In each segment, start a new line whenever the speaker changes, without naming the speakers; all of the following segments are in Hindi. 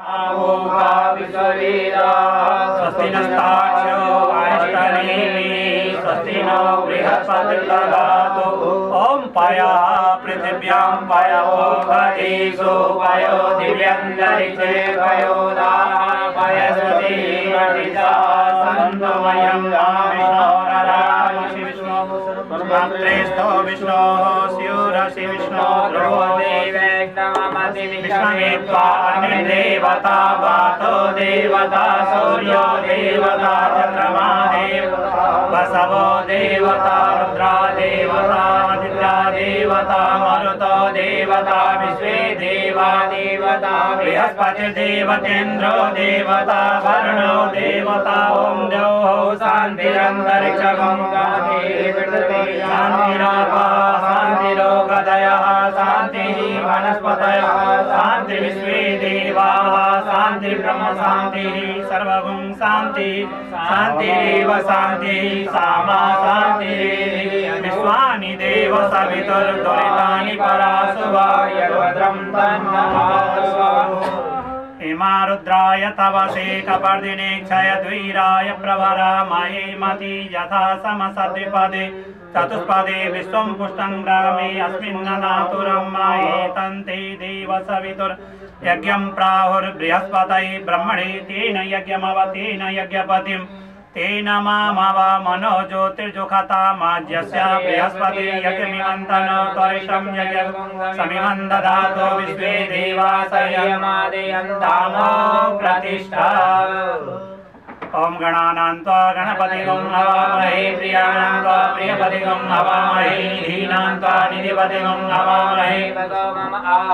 आमोघा विश्ववेदा स्वस्ति नस्ताक्षो अरिष्टनेमि स्वस्ति नो बृहस्पतिर्दधातु ओम पाया पृथिव्यां पायो खदिषु पायो दिव्यन्तरिक्षे पायो पायस्वती वर्तिता सन्तमयं विष्णो विष्णोः स्युरसि विष्णो विष्णुमेत्वा निर्देवता वातो देवता सूर्यो देवता चन्द्रमा देवता वसवो देवता रुद्रा देवता आदित्या देवता मरुतो देवता विश्वे देवा देवता बृहस्पति देवतेन्द्रो देवता वरुणो देवता ओम द्यौः शान्तिरन्तरिक्षं शान्तिरापः शान्तिरोगदयः शान्तिः वनस्पतयः शान्ति विश्वे देवाः शान्ति ब्रह्म शान्तिः सर्वगुण शान्ति शान्तिरेव शान्तिः सामा शान्तिरेव विश्वानि देव सवितुर्दुरितानि परासुवा यद्भद्रं तन्नमासुवा इमा रुद्राय तवसे कपर्दिने क्षयद्वीराय प्रवरा महे मति यथा समसद्विपदे चतुष्पदे विश्वं पुष्टं ग्रामे अस्मिन्ननातुरं माये तन्ते देव सवितुर् यज्ञं प्राहुर्बृहस्पतये ब्रह्मणे तेन यज्ञमवतेन यज्ञपतिं तेन मामव मनो ज्योतिर्जुखता माज्यस्य बृहस्पति यज्ञमिमन्तन त्वरिषं यज्ञं समिमं ददातो विश्वे देवा संयमादयन्तामो प्रतिष्ठा ओम गणानां त्वा गणपतिगं हवामहे प्रियाणां त्वा प्रियपतिगं हवामहे निधीनां त्वा निधिपतिगं हवामहे मम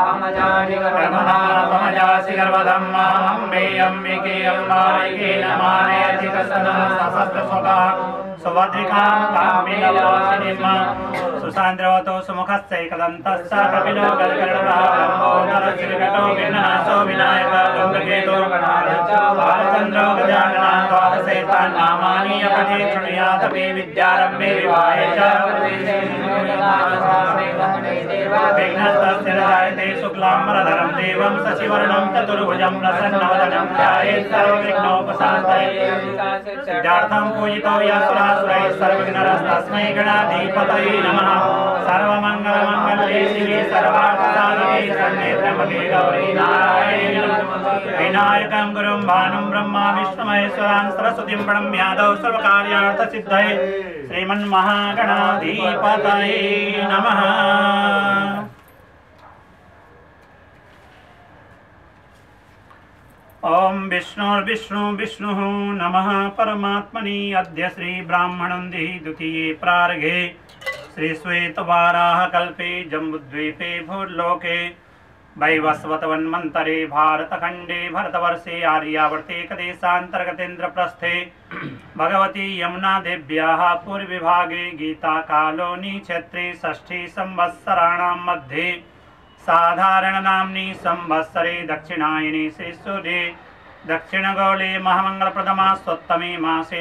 आहमजासि गर्भधं अम्बे अम्बिके अम्बालिके नमानयति कसनं सहस्रस्वता सुभद्रिकां कामिनवासिनीं सुसान्द्रवतो सुमुखस्यैकदन्तस्य कपिलो गजकर्णो विघ्ननाशो विनायक धूम्रकेतो बालचन्द्रो गजानना द्वादशैतान् नामानि अपठे शृणुयादपि विद्यारम्भे विवाहे च विघ्नस्तस्य जायते शुक्लाम्बरधरं देवं शशिवर्णं चतुर्भुजं प्रसन्नवदनं ध्यायेत् सर्वविघ्नोपशान्तये सिद्धार्थं पूजितो यस्सुरासुरैः सर्वविघ्नहरस्तस्मै गणाधिपतये नमः सर्वमङ्गलमङ्गले शिवे सर्वार्थसाधिके शरण्ये त्र्यम्बके गौरी नारायणी विनायकं गुरुं भानुं ब्रह्मा विष्णुमहेश्वरान् सरस्वतीं प्रणम्यादौ सर्वकार्यार्थसिद्धये श्रीमन्महागणाधिपतये नमः। ओम विष्णुर्विष्णु विष्णुः नमः परमात्मने अद्य श्री ब्राह्मणन्दी द्वितीये प्रार्घे श्री श्वेतवाराह कल्पे जम्बुद्वीपे भूर्लोके वैवस्वतवन्मन्तरे भारतखण्डे भरतवर्षे आर्यावर्ते कदेशान्तर्गतेन्द्रप्रस्थे भगवती यमुना देव्याः पूर्वविभागे गीताकालोनि क्षेत्रे षष्ठी संवत्सराणां मध्ये साधारणनाम्नि संवत्सरे दक्षिणायने श्रीसूर्ये दक्षिणगोले महामंगलप्रदमासोत्तमे मासे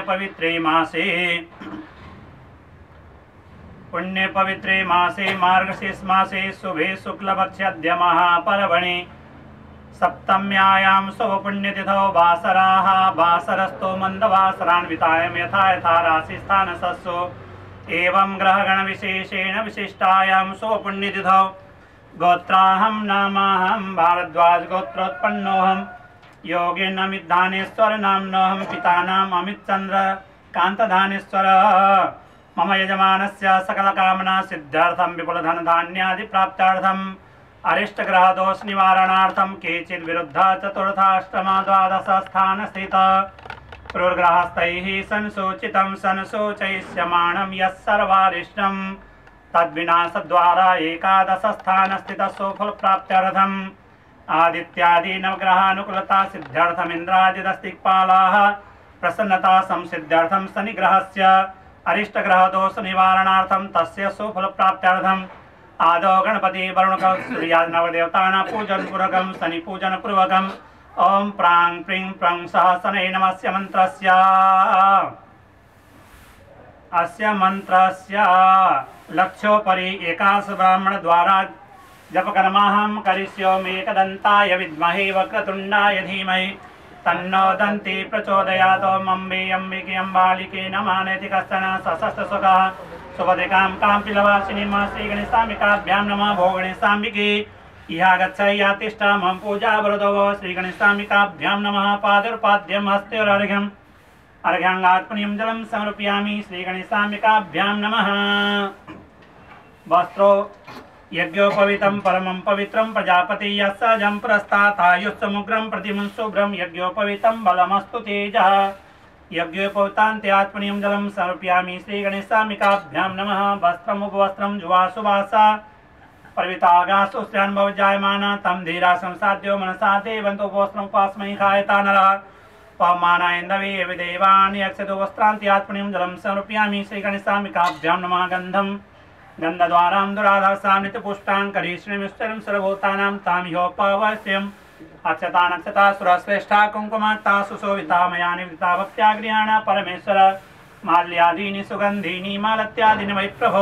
पुण्यपवित्रे मासे मार्गशीर्ष मासे शुभे शुक्लपक्षाद्य महापर्वणे सप्तम्यायां शुभपुण्यतिथौ वासराः वासरस्थो मन्दवासरान्वितायं यथा यथा राशिस्थानसस्सु एवं ग्रहगणविशेषेण विशिष्टायां शुभपुण्यतिथौ गोत्राहं नामाहं भारद्वाज गोत्रोत्पन्नोऽहं योगिनमितधानेश्वर नाम्नोऽहं पितानाम् अमितचन्द्र कान्तधानेश्वरः मम यजमानस्य सकलकामना सिद्ध्यर्थं विपुलधनधान्यादि प्राप्त्यार्थम् अरिष्टग्रहदोष निवारणार्थं केचित् विरुद्धा चतुर्थाष्टमा द्वादश स्थानस्थिता पूर्वग्रहस्थैः संसूचितं संसूचयिष्यमाणं यस्सर्वारिष्टं तद्विनाशद्वारा एकादश स्थानस्थितस्य फलप्राप्त्यर्थम् आदित्यादि नवग्रहानुकूलता सिद्ध्यर्थमिन्द्रादिदस्तिक्पालाः प्रसन्नता संसिद्ध्यर्थं शनिग्रहस्य अरिष्टग्रहदोष निवारणार्थं तस्य सुफलप्राप्त्यर्थम् आदौ गणपति वरुणकं सूर्यादि नवदेवतानां पूजनपूर्वकं शनिपूजनपूर्वकम् ओम प्रां प्रीं प्रं सह शनये नमस्य मंत्रस्य लक्ष्योपरि एकादश ब्राह्मण द्वारा जपकर्माहं करिष्यामि एकदन्ताय विद्महे वक्रतुण्डाय धीमहि तन्नो दन्ति प्रचोदयात्। ॐ अम्बे अम्बिके अम्बालिके नमः। नेति कश्चन सशस्त्रसुखः सुभद्रिकां काम्पिलवासिनीं श्रीगणेशाम्बिकाभ्यां नमः। भो गणेशाम्बिके इहा गच्छ या तिष्ठ मम पूजा वरदो। श्रीगणेशाम्बिकाभ्यां नमः। पादुर्पाद्यं हस्तेर्घ्यम् अर्घ्याङ्गात् पुण्यं जलं समर्पयामि। श्रीगणेशाम्बिकाभ्यां नमः। वस्त्रो यज्ञोपवीतं परमं पवित्रं प्रजापति यस्सजं पुरस्तात् आयुस्समुग्रं प्रतिमं शुभ्रं यज्ञोपवीतं बलमस्तु तेजः। यज्ञोपवीतान्त्यात् पुण्यं जलं समर्पयामि। श्रीगणेशाम्बिकाभ्यां नमः। वस्त्रम् उपवस्त्रं जुवासुवासा पर्वितागासु श्रेयान्भवजायमाना तं धीरा संसाद्यो मनसा देवन्तो उपवस्त्रम् उपास्मै खायता नरः। पवमानायन्दवे देवानि यक्षतो वस्त्रान्त्यात् पुण्यं जलं समर्पयामि। श्रीगणेशाम्बिकाभ्यां नमः। गन्धं गन्धद्वारां दुराधर्षां नित्यपुष्टां करीश्रीमिश्चरं सर्वभूतानां तां ह्योपवश्यम्। अक्षता नक्षता सुरश्रेष्ठा कुङ्कुमाक्ता सुशोभिता मया निवेदिता भक्त्या गृहाणा परमेश्वर। माल्यादीनि सुगन्धीनि मालत्यादीनि वै प्रभो।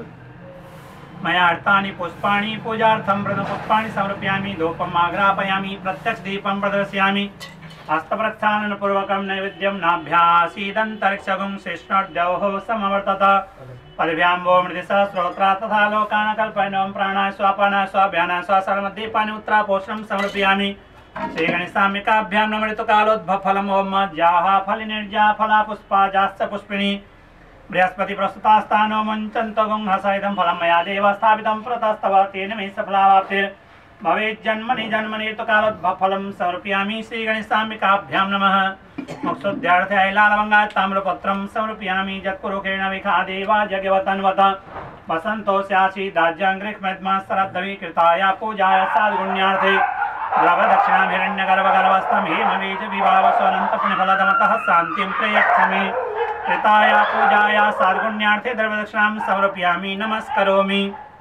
मया अर्तानि पुष्पाणि पूजार्थं व्रतपुष्पाणि समर्पयामि। धूपम् आग्रापयामि प्रत्यक्षदीपं प्रदर्शयामि। हस्तप्रक्षालनपूर्वकं नैवेद्यं नाभ्यासीदन्तरिक्षगुं शिष्णोर्द्यौः समवर्तत। पदभ्यां वो मृदिशः श्रोत्रा तथा लोकान् कल्पयन् प्राणाय स्वापानाय स्वाभ्यानाय स्वसर्वदीपानि उत्तरापोषणं समर्पयामि। श्रीगणेशाम्बिकाभ्यां नमः। ऋतुकालोद्भवफलम् ॐ मज्जाः फलिनिर्जा फला पुष्पा जाश्च पुष्पिणी। बृहस्पति प्रस्तुतास्तानो मुञ्चन्तगुं हसैदं फलं मया देव स्थापितं पुरतस्तव तेन मे सफलावाप्तिर्भवेत्। जन्मनि जन्मनि ऋतुकालोद्भवफलं समर्पयामि। श्रीगणेशाम्बिकाभ्यां नमः। मोक्षोद्यार्थाय लालवङ्गात् ताम्रपत्रं समर्पयामि। जत्पुरुषेण विखादेवा जगवतन्वत वसन्तो स्यासीदाज्याङ्घ्रिक्मद्मा शरद्धवी कृताय पूजाय साद्गुण्यार्थे द्रवदक्षिणां हिरण्यगर्भगर्भस्थं हेमबीज विभावस्वनन्तपुण्यफलदमतः शान्तिं प्रयच्छमि। कृताय पूजाय साद्गुण्यार्थे द्रवदक्षिणां समर्पयामि। नमस्करोमि।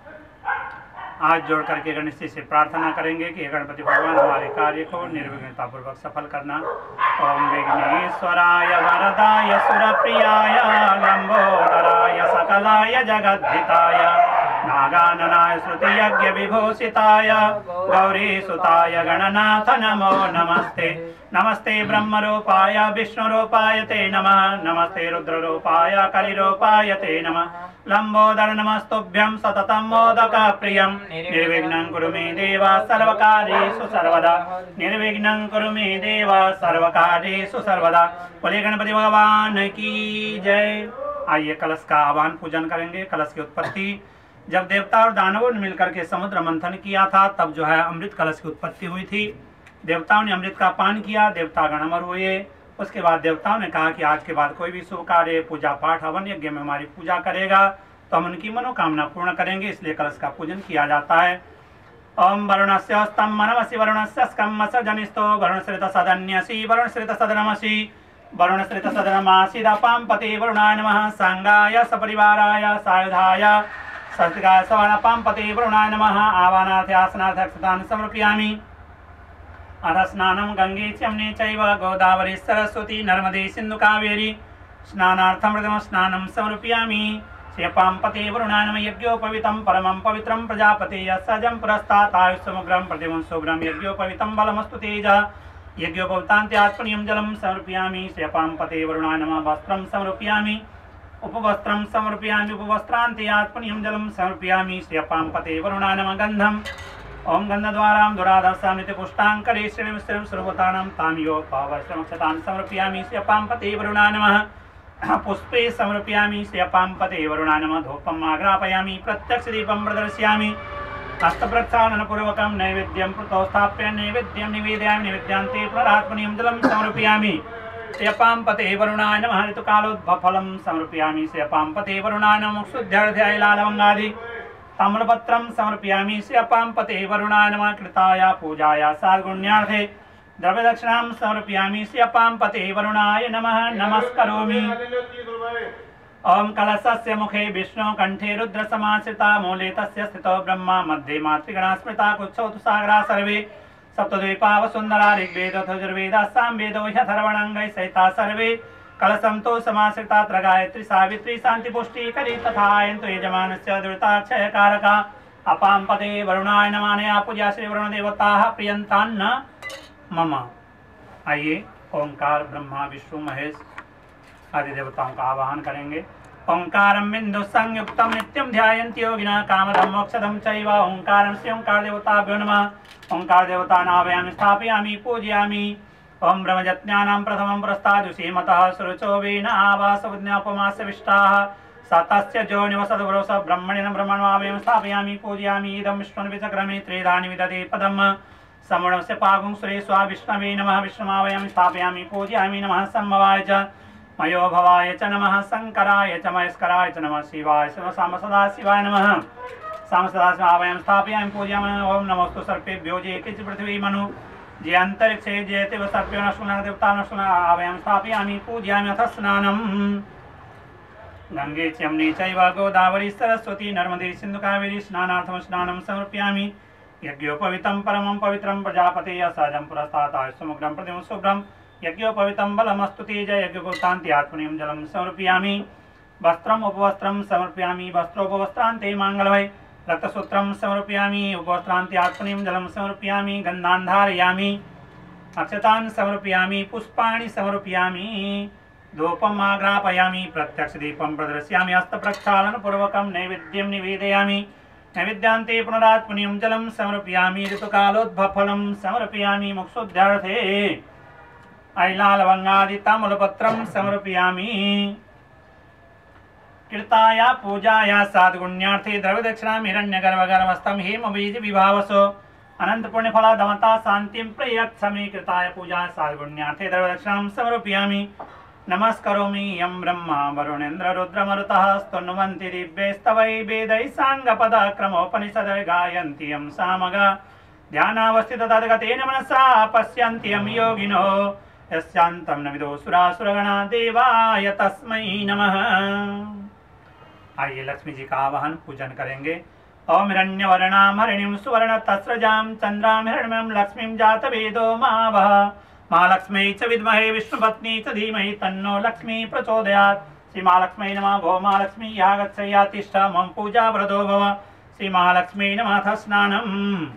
हाथ जोड़ करके गणेश जी से प्रार्थना करेंगे कि गणपति भगवान हमारे कार्य को निर्विघ्नता पूर्वक सफल करना। ओम विघ्नेश्वराय वरदाय सुरप्रियाय लंबोदराय सकलाय जगद्धिताय नागाननाय श्रुति यज्ञ विभूषिताय गौरी सुताय गणनाथ नमो नमस्ते। नमस्ते ब्रह्मरूपाय विष्णुरूपाय ते नमः। नमस्ते रुद्ररूपाय कलिरूपाय ते नमः। लंबोदर नमस्तुभ्यं सततं मोदक प्रियं। निर्विघ्नं कुरु मे देव सर्वकार्येषु सर्वदा। निर्विघ्नं कुरु मे देव सर्वकार्येषु सर्वदा। बोले गणपति भगवान की जय। आइए कलश का आह्वान पूजन करेंगे। कलश की उत्पत्ति जब देवता और दानवों ने मिलकर के समुद्र मंथन किया था तब जो है अमृत कलश की उत्पत्ति हुई थी। देवताओं ने अमृत का पान किया, देवता गण अमर हुए। उसके बाद देवताओं ने कहा कि आज के बाद कोई भी शुभ कार्य पूजा पाठ हवन यज्ञ में हमारी पूजा करेगा तो हम उनकी मनोकामना पूर्ण करेंगे, इसलिए कलश का पूजन किया जाता है। ओम वरुणस्य स्तम मनमसि वरुणस्य स्कम सजनिस्तो वरुणश्रित सदन्यसि वरुणश्रित सदनमसि वरुणश्रित सदनमासि दपां पते वरुणाय नमः। सांगाय सपरिवाराय सायुधाय सत्काय सवर्णपां पते वरुणाय नमः। आवानार्थे आसनार्थे अक्षतान् समर्पयामि। अथ स्नानं गंगे यमुने चैव गोदावरी सरस्वती नर्मदे सिन्धु कावेरी स्नानार्थं प्रथमं स्नानं समर्पयामि। श्रियपां पते वरुणाय नमः। यज्ञोपवीतं परमं पवित्रं प्रजापति यस्सजं पुरस्तात् आयुस्समुग्रं प्रतिमं शुभ्रं यज्ञोपवीतं बलमस्तु तेजः। यज्ञोपवीतान्त्यात् पुण्यं जलं समर्पयामि। श्रियपां पते वरुणाय नमः। वस्त्रं समर्पयामि। उपवस्त्रं समर्पयामि। उपवस्त्रान्त्यात् पुण्यं जलं समर्पयामि। श्रियपां पते वरुणाय नमः। गन्धम् ओम गन्धद्वारां दुराधर्षां नित्यपुष्टां करीश्रीमिश्चरं सर्वभूतानां तां ह्योपवश्यमक्षतान् समर्पयामि। श्रियपां पते वरुणाय नमः। पुष्पे समर्पयामि। श्रियपां पते वरुणाय नमः। धूपम् आग्रापयामि प्रत्यक्षदीपं प्रदर्शयामि। हस्तप्रक्षालनपूर्वकं नैवेद्यं प्रतोस्थाप्य नैवेद्यं निवेदयामि। निवेद्यान्ते पुनरात्मनीयं जलं समर्पयामि। श्रियपां पते वरुणाय नमः। ऋतुकालोद्भवफलं समर्पयामि। श्रियपां पते वरुणाय नमः। शुद्ध्यर्थाय लालवङ्गादि ताम्रपत्रं समर्पयामि। श्रियपां पते वरुणाय नमः। कृताय पूजाय साद्गुण्यार्थे द्रव्यदक्षिणां समर्पयामि। श्रियपां पते वरुणाय नमः। नमस्करोमि। ओम कलशस्य मुखे विष्णु कंठे रुद्र समाश्रिता मूले तस्य स्थितो ब्रह्मा मध्ये मातृगणा स्मृता कुच्छौ तु सागरा सर्वे सप्तद्वीपा वसुन्धरा ऋग्वेदो यजुर्वेदः सामवेदो ह्यथर्वणङ्गैः सहिता सर्वे कलशं तो समाश्रिता त्र गायत्री सावित्री शांति पुष्टि करी तथा यन्तु यजमानस्य दुरिताक्षयकारका अपां पदे वरुणाय नमानया पूजा श्री वरुण देवताः प्रियन्तान्न मम। आइए ओंकार ब्रह्मा विष्णु महेश आदि देवताओं का आवाहन करेंगे। ओंकारं बिंदु संयुक्तं नित्यं ध्यायन्ति योगिनः कामदं मोक्षदं चैव। ओंकारं श्री ओंकार देवताभ्यो नमः। ओंकार देवतानावयामि स्थापयामि पूजयामि। ओम ब्रह्मजज्ञानां प्रथमं पुरस्तादुषीमतः सुरुचो वीण आवासवज्ञापमास्य सतस्य जो निवसद्वरोस ब्रह्मणिन ब्रह्मण्वावयं स्थापयामि पूजयामि। इदं विष्णुर्विचक्रमे त्रिधानि विदधे पदम् समणस्य पागुं सुरेश्वा विष्णवे नमः। विष्णुमावयं स्थापयामि पूजयामि। नमः सम्भवाय च मयो भवाय च नमः। शंकराय च महेश्वराय च नमः। शिवाय साम सदा शिवाय नमः। साम सदा शिवावयं स्थापयामि पूजयामि। ओम नमोस्तु सर्पेभ्यो जे किच पृथ्वी मनु जे अंतरिक्षे जयते व सर्प्यो नश्वना देवता नश्वना आवयं स्थापयामि पूजयामि। अथ स्नानम् गंगे च यमुने चैव गोदावरी सरस्वती नर्मदे सिन्धु कावेरी स्नानार्थं स्नानं समर्पयामि। यज्ञोपवीतं परमं पवित्रं प्रजापतेः सहजं पुरस्तात् समुग्रं प्रतिमं शुभ्रं यज्ञोपवीतं बलमस्तु तेज। यज्ञोपवीतान्ते आत्मनीयं जलं समर्पयामि। वस्त्रम् उपवस्त्रं समर्पयामि। वस्त्रोपवस्त्रान्ते माङ्गलमय रक्तसूत्रं समर्पयामि। उपवस्त्रान्ते आत्मनीयं जलं समर्पयामि। गन्धान् धारयामि। अक्षतान् समर्पयामि। पुष्पाणि समर्पयामि। धूपम् आग्रापयामि। प्रत्यक्षदीपं प्रदर्शयामि। हस्तप्रक्षालनपूर्वकं नैवेद्यं निवेदयामि। नैवेद्यान्ते पुनरात्मनीयं जलं समर्पयामि। ऋतुकालोद्भवफलं समर्पयामि। मोक्षोद्धार्थे ऐलालवङ्गादिताम्बूलपत्रं समर्पयामि। कृताया पूजाया साधुगुण्यार्थे द्रव्यदक्षिणां हिरण्यगर्भगर्भस्थं हेमबीज विभावसो अनन्तपुण्यफला दमता शान्तिं प्रयच्छमि। कृताय पूजा साधुगुण्यार्थे द्रव्यदक्षिणां समर्पयामि। नमस्करोमि यं ब्रह्मा वरुणेन्द्र रुद्रमरुतः स्तुन्वन्ति दिव्यैस्तवै वेदैः साङ्गपदक्रमोपनिषदः गायन्ति यं सामगा ध्यानावस्थिततद्गतेन मनसा पश्यन्ति यं योगिनो यस्यान्तं न विदो सुरासुरगणा देवाय तस्मै नमः। आइए लक्ष्मी जी का आवाहन पूजन करेंगे। ओम हिरण्यवर्णां हरिणीं सुवर्णतस्रजां चन्द्रां हिरण्मयं लक्ष्मीं जातवेदो मावः। महालक्ष्मी च विद्महे विष्णुपत्नी च धीमहि तन्नो लक्ष्मी प्रचोदयात्। श्री महालक्ष्मी नमः। भो महालक्ष्मी या गच्छया तिष्ठ मम पूजा व्रतो भव। श्री महालक्ष्मी नमः। अथ स्नानम्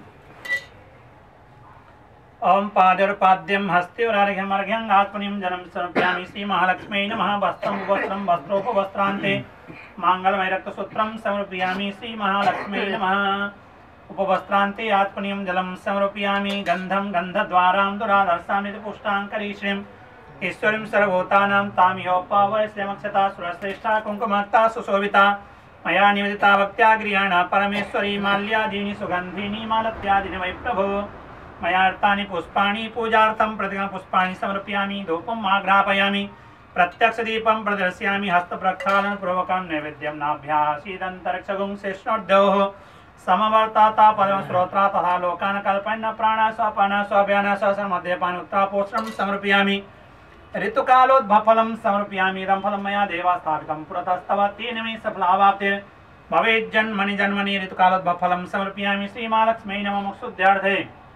ओम पादोर्पाद्यं हस्तेर्घ्यमर्घ्यं आत्मनीयं जलं समर्पयामि। श्री महालक्ष्मी नमः। वस्त्रं वस्त्रं वस्त्रोपवस्त्रान्ते माङ्गलमय रक्तसूत्रं समर्पयामि। श्री महालक्ष्मी नमः। उपवस्त्रान्ते आत्मनीयं जलं समर्पयामि। गन्धं गन्धद्वारां दुरादर्शामि पुष्टाङ्करीश्रीं ईश्वरीं सर्वभूतानां तामिहोपावय श्रीमक्षता सुरश्रेष्ठा कुङ्कुमक्ता सुशोभिता मया निवेदिता भक्त्या गृहाणा परमेश्वरी माल्यादीनि सुगन्धीनि मालत्यादीनि वै प्रभो। मया अर्तानि पुष्पाणि पूजार्थं प्रतिगमपुष्पाणि समर्पयामि। धूपम् आग्रापयामि। प्रत्यक्षदीपं प्रदर्शयामि। हस्तप्रक्षालनपूर्वकं नैवेद्यं नाभ्यासीदन्तरिक्षगुं शेषणोद्योः समवर्ताता परमश्रोत्रा तथा लोकान् कल्पयन् प्राणा स्वपाना स्वाभ्याना स्वमद्यपान उत्तरापोषणं समर्पयामि। ऋतुकालोद्भवफलं समर्पयामि। इदं फलं मया देवा स्थापितं पुरतस्तव तेन मे सफलावाप्तिर् भवेत्। जन्मनि जन्मनि ऋतुकालोद्भवफलं समर्पयामि। श्रीमहालक्ष्मी नमः। मोक्षोद्धार्थे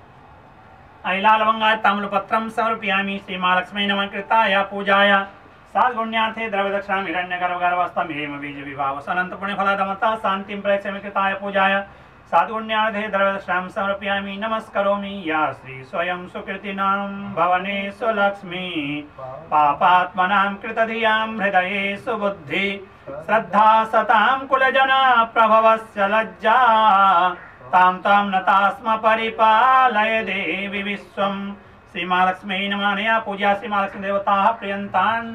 ऐलालवङ्गाय ताम्बूलपत्रं समर्पयामि। श्रीमहालक्ष्मी नमः। कृताय पूजाय साधुगुण्यार्थे द्रव्यदक्षिणां हिरण्यगर्भगर्भस्थं हेमबीजविभावस अनन्तपुण्यफलदमता शान्तिं प्रयच्छामि। कृताय पूजाय साधुगुण्यार्थे द्रव्यदक्षिणां समर्पयामि। नमस्करोमि या श्री स्वयं सुकृतिनां भवनेषु लक्ष्मी पापात्मनां कृतधियां हृदये सुबुद्धि श्रद्धा सतां कुलजना प्रभवस्य लज्जा तां तां नतास्म परिपालय देवी विश्वं। श्री महालक्ष्मी नमः। नया पूजा श्री महालक्ष्मी देवता प्रियंतान्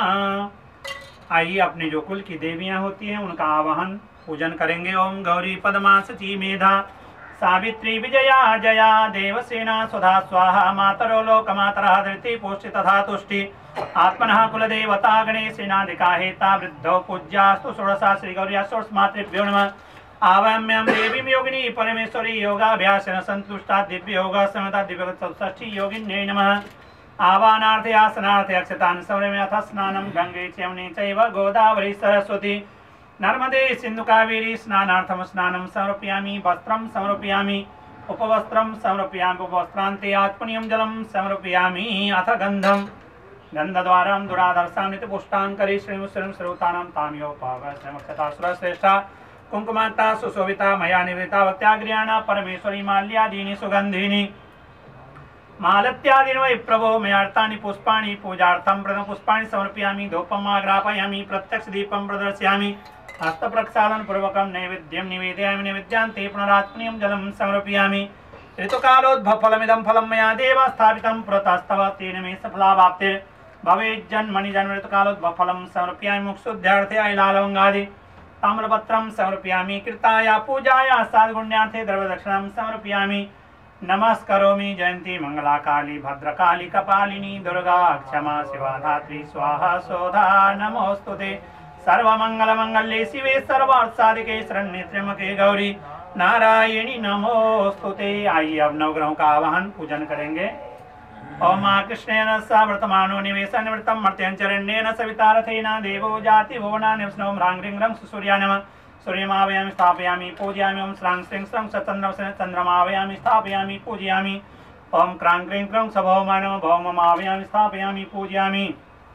नमः। आइए अपने जो कुल की देवियां होती हैं उनका आवाहन पूजन करेंगे। ओम गौरी पद्मा सची मेधा सावित्री विजया जया देवसेना सुधा स्वाहा मातरो लोकमातरः धृति पुष्टि तथा तुष्टि आत्मनः कुलदेवता गणेशेनाधिका हेता वृद्धौ पूज्यास्तु षोडशा श्री गौर्या षोडशमातृभ्यो नमः। आवाम्यं देवीं योगिनी परमेश्वरी योगाभ्यासेन संतुष्टा दिव्य योगा समता दिव्य चतुष्ठी योगिन्यै नमः। आवाहनार्थे आसनार्थे अक्षतान् समर्पयामि। अथ स्नानं गंगे च यमुने चैव गोदावरी सरस्वती नर्मदे सिन्धु कावेरी स्नानार्थं स्नानं समर्पयामि। वस्त्रं समर्पयामि। उपवस्त्रं समर्पयामि। उपवस्त्रान्ते आत्मनीयं जलं समर्पयामि। अथ गन्धं गन्धद्वारां दुरादर्शां नित्यपुष्टाङ्करी श्रीमुश्रीं सर्वतानां तामियोपावय श्रीमक्षता सुरश्रेष्ठा कुंकुमाक्ता सुशोभिता मया निवेदिता भक्त्याग्र्याणा परमेश्वरी माल्यादीनि सुगंधीनि मालत्यादीनि वै प्रभो मयार्तानि पुष्पाणि पूजार्थं प्रथमपुष्पाणि समर्पयामि धूपम् आग्रापयामि प्रत्यक्षदीपं प्रदर्शयामि हस्तप्रक्षालनपूर्वकं नैवेद्यं निवेदयामि नैवेद्यान्ते पुनरात्मनीयं जलं समर्पयामि ऋतुकालोद्भवफलमिदं फलं मया देव स्थापितं पुरतस्तव तेन मे सफलावाप्तिर् भवेज्जन्मनि जन्म ऋतुकालोद्भवफलं समर्पयामि मुक्षुद्ध्यार्थे ऐलालवङ्गादि ताम्रपत्रं समर्पयामि कृताया पूजाया साधुगुण्यार्थे द्रव्यदक्षिणां समर्पयामि नमस्करोमि जयन्ती मंगला काली भद्रकाली कपालिनी दुर्गा क्षमा शिवा धात्री स्वाहा सोधा नमोस्तुते सर्वमंगलमंगल्ये शिवे सर्वार्थसाधिके शरण्ये त्र्यंबके गौरी नारायणी नमोस्तुते। आइए अब नवग्रहों का आवाहन पूजन करेंगे। ओम मां कृष्णेन सा वर्तमानो निवेशन निवृत्तम मर्त्यंचरण्येन सवितारथेन देवो जाति भुवना निवसनो ह्रांग ह्रीं रं सूर्याय नमः सूर्यमावयामि स्थापयामि पूजयामि ओम श्रां श्रीं श्रं चन्द्रमावयामि स्थापयामि पूजयामि ओम क्रां क्रीं क्रं सभौमा नमः भौममावयामि स्थापयामि पूजयामि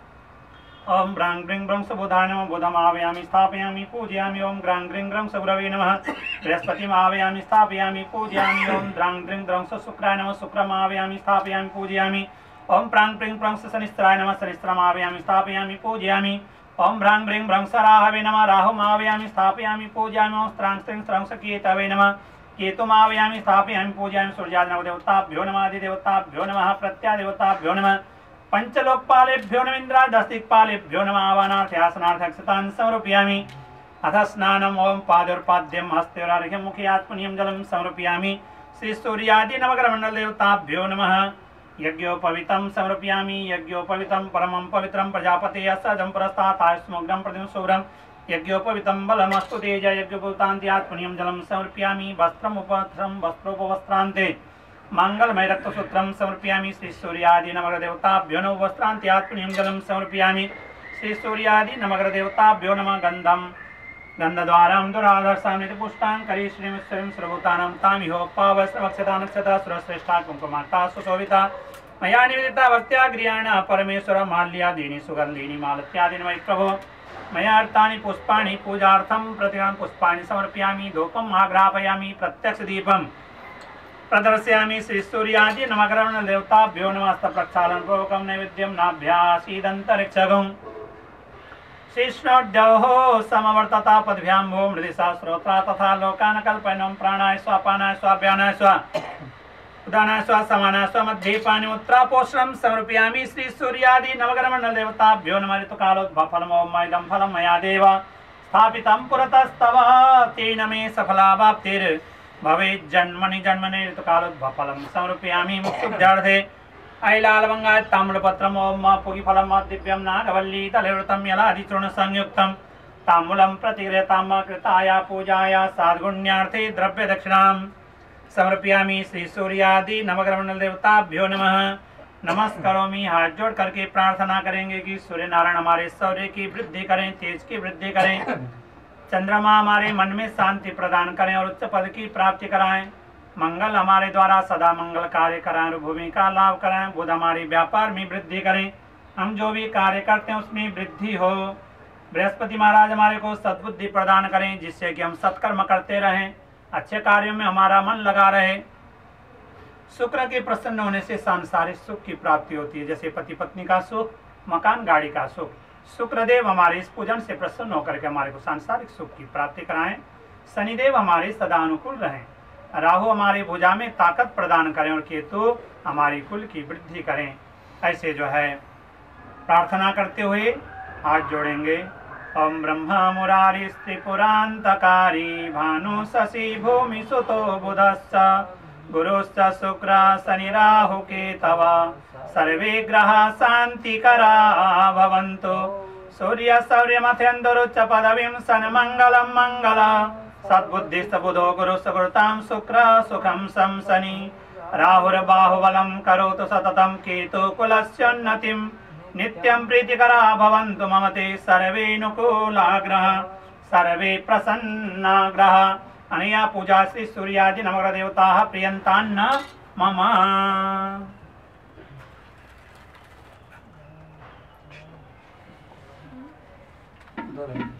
ओम ब्रां ग्रीं ब्रं सबुधाय नमः बुधमावयामि स्थापयामि पूजयामि ओम ग्रां ग्रीं ग्रं सगुरवे नमः बृहस्पतिमावयामि स्थापयामि पूजयामि ओम द्रां ग्रीं द्रं शुक्राय नमः शुक्रमावयामि स्थापयामि पूजयामि ओम प्रां प्रीं प्रं शनिश्चराय नमः शनिश्चरमावयामि स्थापयामि पूजयामि ओम भ्रां ब्रीं भ्रं सराहवे नमः राहुमावयामि स्थापयामि पूजयामि ओम स्त्रां स्त्रीं स्त्रं केतवे नमः केतुमावयामि स्थापयामि पूजयामि सूर्यादिनवदेवताभ्यो नमः आदिदेवताभ्यो नमः प्रत्यादेवताभ्यो नमः पंचलोकपालेभ्यो नमः इंद्रादस्तिक्पालेभ्यो नमः आवाहनार्थ्यासनार्थक्षतान् समर्पयामि अथ स्नानम् ओम पादोर्पाद्यं हस्तयोरार्घ्यं मुखे आत्मनीयं जलं समर्पयामि श्री सूर्यादि नवग्रहमण्डलदेवताभ्यो नमः यज्ञोपवीतं समर्पयामि यज्ञोपवीतं परमं पवित्रं प्रजापतेः सदं पुरस्तात् आयुष्मग्नं प्रतिं शुभ्रं यज्ञोपवीतं बलमस्तु तेज यज्ञोपवीतान्ते आत्मनीयं जलं समर्पयामि वस्त्रमुपवस्त्रं वस्त्रोपवस्त्रान्ते मंगलमय रक्तसूत्रं समर्पयामि श्री सूर्यादि नवग्रहदेवताभ्यो नमः वस्त्रान्ते आत्मनीयं जलं समर्पयामि श्री सूर्यादि नवग्रहदेवताभ्यो नमः गन्धद्वारां दुरादर्शान्वित पुष्टान् करीश्रीमिश्वरीं सर्वभूतानां तामिहोपावस्त्रवक्षता नक्षता सुरश्रेष्ठा कुङ्कुमाक्ता सुशोभिता मया निवेदिता भक्त्याग्र्याणा परमेश्वर माल्यादीनि सुगन्धीनि मालत्यादीनि वै प्रभो मयार्तानि पुष्पाणि पूजार्थं प्रतिगृहं पुष्पाणि समर्पयामि धूपम् आग्रापयामि प्रत्यक्षदीपं प्रदर्शयामि श्री सूर्यादि नवग्रहदेवताभ्यो नमः हस्तप्रक्षालनपूर्वकं नैवेद्यं नाभ्यासीदन्तरिक्षगम् शेषणोद्यौः समवर्तता पद्भ्यां भो मृदिशा श्रोत्रा तथा लोकान् कल्पयन् प्राणाय स्वापानाय स्वाभ्यानाय स्वा उदानाय स्वा समानाय स्वा मध्ये पानिमुत्रापोषणं समर्पयामि श्री सूर्यादि नवग्रहमण्डलदेवताभ्यो नमः ऋतुकालोद्भवफलम् ओम इदं फलं मया देव स्थापितं पुरतस्तव तेन मे सफलावाप्तिर् भवेज्जन्मनि जन्मनि ऋतुकालोद्भवफलं समर्पयामि मुक्षुद्ध्यार्थे ऐलालवङ्गाय ताम्रपत्रम् ओम पूगीफलं दिव्यं नागवल्ली तलेवृतं यलादिचूर्णसंयुक्तं ताम्बूलं प्रतिगृह्यतां कृताया पूजाया साद्गुण्यार्थे द्रव्यदक्षिणां समर्पयामि श्री सूर्यादि नवग्रहमण्डलदेवताभ्यो नमः नमस्करोमि। हाथ जोड़ करके प्रार्थना करेंगे कि सूर्य नारायण हमारे शौर्य की वृद्धि करें, तेज की वृद्धि करें, चंद्रमा हमारे मन में शांति प्रदान करें और उच्च पद की प्राप्ति कराएं, मंगल हमारे द्वारा सदा मंगल कार्य कराएं और भूमि का लाभ कराएं, बुध हमारे व्यापार में वृद्धि करें, हम जो भी कार्य करते हैं उसमें वृद्धि हो। बृहस्पति महाराज हमारे को सद्बुद्धि प्रदान करें जिससे कि हम सत्कर्म करते रहें, अच्छे कार्यों में हमारा मन लगा रहे। शुक्र के प्रसन्न होने से सांसारिक सुख की प्राप्ति होती है, जैसे पति पत्नी का सुख, मकान गाड़ी का सुख। शुक्रदेव हमारे इस पूजन से प्रसन्न होकर के हमारे को सांसारिक सुख की प्राप्ति कराएं। शनिदेव हमारे सदा अनुकूल रहें, राहु हमारे भुजा में ताकत प्रदान करें और केतु हमारी कुल की वृद्धि करें। ऐसे जो है प्रार्थना करते हुए हाथ जोड़ेंगे। ओम ब्रह्मा मुरारी त्रिपुरांतकारी भानु शशि भूमि सुतो बुधश्च गुरुश्च शुक्र शनि राहु केतव सर्वे ग्रहा शांतिकरा भवन्तु। सूर्य सौर्यमथेन्दुरुच्च पदवीं सन्मङ्गलं मंगल सद्बुद्धिस्त बुधो गुरुश्च गुरुतां शुक्र सुखं शं शनि राहुर्बाहुबलं करोतु सततं केतु कुलस्योन्नतिं नित्यं प्रीतिकरा भवन्तु मम ते सर्वे नुकूलाग्रह सर्वे प्रसन्नाग्रह। अनया पूजा श्री सूर्यादि नवग्रह देवताः प्रियन्तान्न मम।